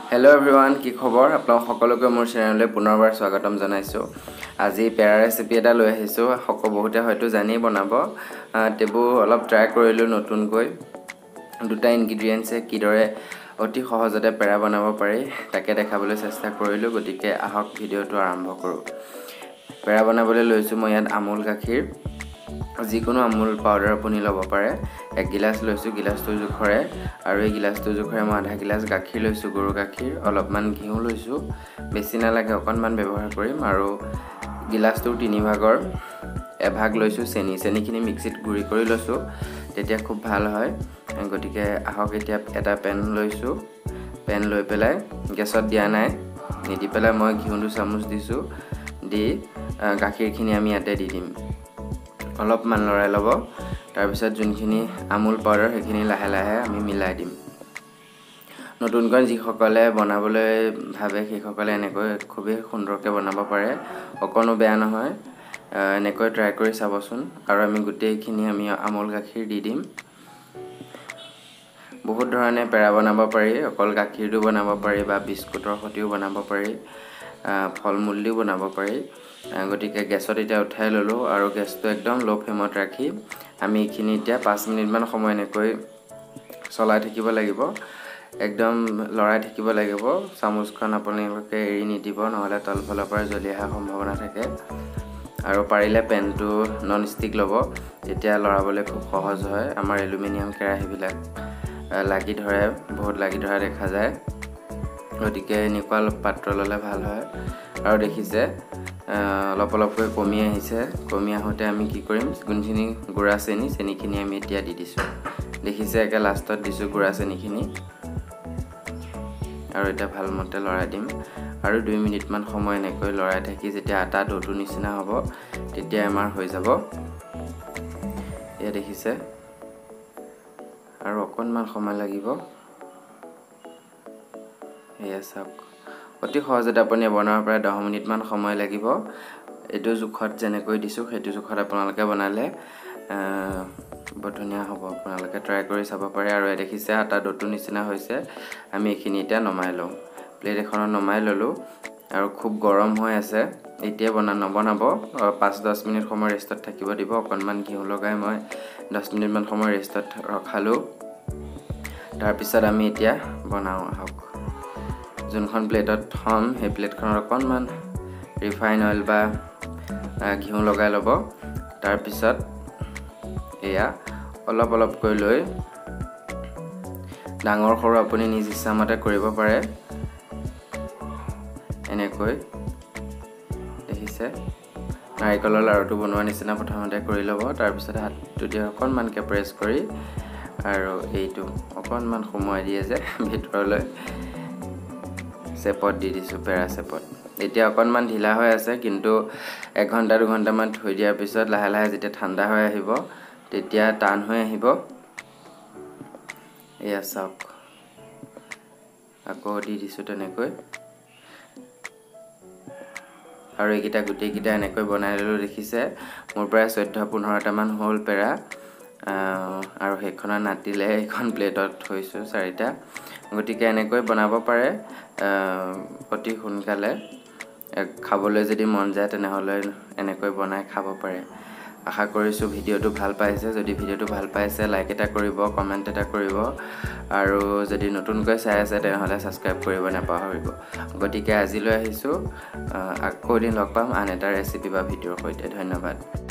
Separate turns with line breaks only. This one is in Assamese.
Hello everyone, কি খবৰ আপোনাক সকলোকে মোৰ চেনেললৈ পুনৰবাৰ স্বাগতম জনাইছো। আজি পেৰা ৰেচিপি এটা লৈ আহিছো। বহুতে হয়তো জানি বনাব। তেবু অলপ ট্ৰাই কৰিলো নতুনকৈ। দুটা ইনগ্ৰেডিয়েন্টছ কিদৰে অতি সহজতে পেৰা বনাব পাৰি তাকে দেখাবলৈ চেষ্টা কৰিলো। গতিকে আহক ভিডিওটো আৰম্ভ কৰো। পেৰা বনাবলৈ লৈছো মই ইয়াত আমুল গাখীৰ। যিকোনো আমুল পাউডাৰ আপুনি ল'ব পাৰে। 1 গিলাস লৈছো, গিলাসটো জোখৰে আৰু এই গিলাসটো জোখৰে মই আধা গিলাস গাখীৰ লৈছো, গৰু গাখীৰ, অলপমান ঘিউ লৈছো, বেছি নালাগে অকণমান ব্যৱহাৰ কৰিম আৰু গিলাসটো 3 ভাগৰ এভাগ লৈছো চেনিখিনি মিক্সিত গুৰি কৰি লৈছো, তেতিয়া খুব ভাল হয়। গতিকে আহক এতিয়া এটা পেন লৈছো, পেন লৈ পেলাই গেছত দিয়া নাই, নিদি পেলাই মই ঘিউ 2 চামুচ দিছো, দি গাখীৰখিনি আমি ইয়াতে দি দিম। অলপমান লৰাই ল'ব। তাৰ পিছত যোনখিনি আমুল পাউডাৰ সেইখিনি লাহে লাহে আমি মিলাই দিম। নতুনকৈ যিসকলে বনাবলৈ ভাবে সেইসকলে এনেকৈ খুবেই সুন্দৰকৈ বনাব পাৰে, অকণো বেয়া নহয়। এনেকৈ ট্ৰাই কৰি চাবচোন। আৰু আমি গোটেইখিনি আমি আমুল গাখীৰ দি দিম। বহুত ধৰণে পেৰা বনাব পাৰি, অকল গাখীৰ দি বনাব পাৰি বা বিস্কুটৰ সৈতেও বনাব পাৰি, ফল-মূল দিও বনাব পাৰি। গতিকে গেছত এতিয়া উঠাই ললো আৰু গেছটো একদম লো ফ্লেমত ৰাখি আমি এইখিনি এতিয়া 5 মিনিট মান সময় এনেকৈ চলাই থাকিব লাগিব। একদম লৰাই থাকিব লাগিব। চামুচখন আপোনালোকে এৰি নিদিব, নহলে তলফালৰ পৰা জ্বলি অহাৰ সম্ভাৱনা থাকে। আৰু পাৰিলে পেনটো নন ষ্টিক ল'ব, তেতিয়া লৰাবলৈ খুব সহজ হয়। আমাৰ এলুমিনিয়াম কেৰাহীবিলাক লাগি ধৰে, বহুত লাগি ধৰা দেখা যায়। গতিকে এনেকুৱা পাত্ৰ ল'লে ভাল হয়। আৰু দেখিছে অলপ অলপকৈ কমি আহিছে। কমি আহোঁতে আমি কি কৰিম, যোনখিনি গুড়া চেনিখিনি আমি এতিয়া দি দিছো। দেখিছে একে লাষ্টত দিছো গুড়া চেনিখিনি। আৰু এটা ভালমতে লৰাই দিম আৰু 2 মিনিট মান সময় এনেকৈ লৰাই থাকি যেতিয়া আটা ডোটো নিচিনা হ'ব তেতিয়া আমাৰ হৈ যাব। এয়া দেখিছে, আৰু অকণমান সময় লাগিব। এয়া চাওক, অতি সহজতে আপুনি বনাব পাৰে। 10 মিনিট মান সময় লাগিব। এইটো জোখত যেনেকৈ দিছো সেইটো জোখত আপোনালোকে বনালে বহুত ধুনীয়া হ'ব। আপোনালোকে ট্ৰাই কৰি চাব পাৰে। আৰু দেখিছে আটা ডোটো নিচিনা হৈছে। আমি এইখিনি এতিয়া নমাই লওঁ। প্লেট এখনত নমাই ললো আৰু খুব গৰম হৈ আছে। এতিয়া নবনাব, 5-10 মিনিট সময় ৰেষ্টত থাকিব দিব। অকণমান ঘিউ লগাই মই 10 মিনিট মান সময় ৰেষ্টত ৰখালো। তাৰ পিছত আমি এতিয়া বনাও। আহক, যোনখন প্লেটত থম সেই প্লেটখনত অকণমান ৰিফাইন অইল বা ঘিউ লগাই ল'ব। তাৰ পিছত এয়া অলপ অলপকৈ লৈ ডাঙৰ সৰু আপুনি নিজ ইচ্ছামতে কৰিব পাৰে। এনেকৈ দেখিছে, নাৰিকলৰ লাৰুটো বনোৱা নিচিনা প্ৰথমতে কৰি ল'ব। তাৰ পিছত হাতটো দি অকণমানকৈ প্ৰেছ কৰি আৰু এইটো অকণমান সোমোৱাই দিয়ে যে ভিতৰলৈ, চেপত দি দিছো, পেৰা চেপত। এতিয়া অকণমান ঢিলা হৈ আছে, কিন্তু 1 ঘণ্টা 2 ঘণ্টামান থৈ দিয়াৰ পিছত লাহে লাহে যেতিয়া ঠাণ্ডা হৈ আহিব তেতিয়া টান হৈ আহিব। এয়া চাওক, আকৌ দি দিছো তেনেকৈ। আৰু এইকেইটা গোটেইকেইটা এনেকৈ বনাই ললো। দেখিছে মোৰ প্ৰায় 14-15টা মান হ'ল পেৰা। আৰু সেইখনত নাতিলে এইখন প্লেটত থৈছো 4টা। গতিকে এনেকৈ বনাব পাৰে অতি সোনকালে। খাবলৈ যদি মন যায় তেনেহলে এনেকৈ বনাই খাব পাৰে। আশা কৰিছো ভিডিওটো ভাল পাইছে। যদি ভিডিওটো ভাল পাইছে লাইক এটা কৰিব, কমেন্ট এটা কৰিব, আৰু যদি নতুনকৈ চাই আছে তেনেহলে সাবস্ক্ৰাইব কৰিব নাপাহৰিব। গতিকে আজিলৈ আহিছো, আকৌ এদিন লগ পাম আন এটা ৰেচিপি বা ভিডিওৰ সৈতে। ধন্যবাদ।